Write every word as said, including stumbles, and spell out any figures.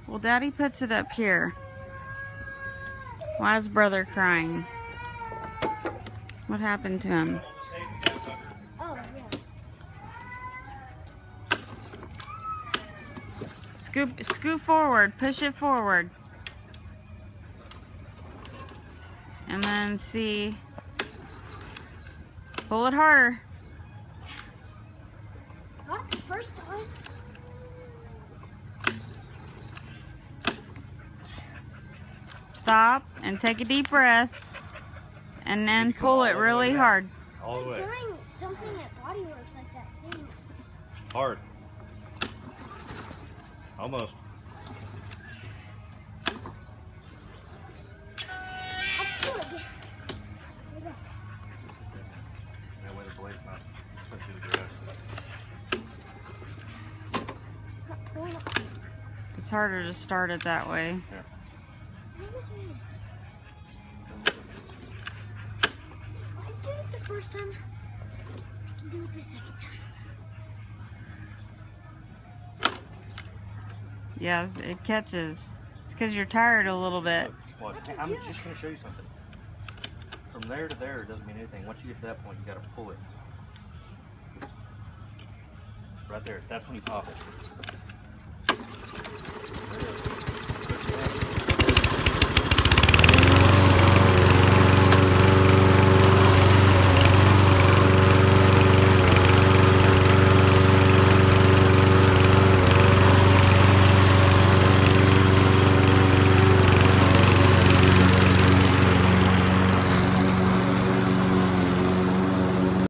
Well, Daddy puts it up here. Why is brother crying? What happened to him? Oh, yeah. Scoop, scoop forward. Push it forward. And then see. Pull it harder. Not the first time. Stop and take a deep breath. And then pull it really hard. All the way. I'm doing something at Body Works like that thing. Hard. Almost. I'll pull it again. That way the blade's not put through the grass. Not pulling it. It's harder to start it that way. Yeah. I did it the first time. I can do it the second time. Yes, it catches. It's because you're tired a little bit. Look, hey, I'm just going to show you something. From there to there, it doesn't mean anything. Once you get to that point, you got to pull it. Right there. That's when you pop it.